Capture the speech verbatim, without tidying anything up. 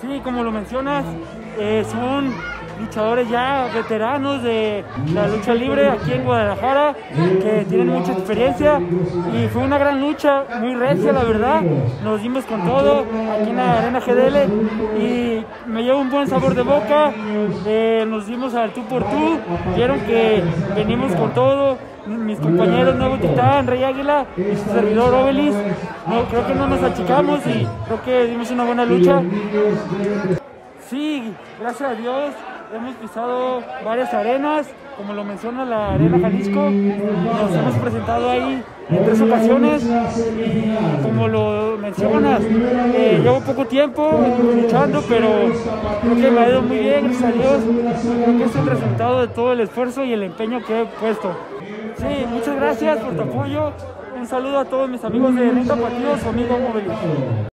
Sí, como lo mencionas, eh, son luchadores ya veteranos de la lucha libre aquí en Guadalajara, que tienen mucha experiencia, y fue una gran lucha, muy recia la verdad. Nos dimos con todo aquí en la Arena G D L y me llevo un buen sabor de boca. Eh, nos dimos al tú por tú, vieron que venimos con todo. Mis compañeros Nuevo Titán, Rey Águila y su servidor Obelis, no, creo que no nos achicamos y creo que dimos una buena lucha. Sí, gracias a Dios hemos pisado varias arenas, como lo menciona la Arena Jalisco. Nos hemos presentado ahí en tres ocasiones y como lo mencionas, eh, llevo poco tiempo luchando, pero creo que me ha ido muy bien, gracias a Dios. Creo que es el resultado de todo el esfuerzo y el empeño que he puesto. Sí, muchas gracias por tu apoyo. Un saludo a todos mis amigos de Rita Partido, su amigo Obelis.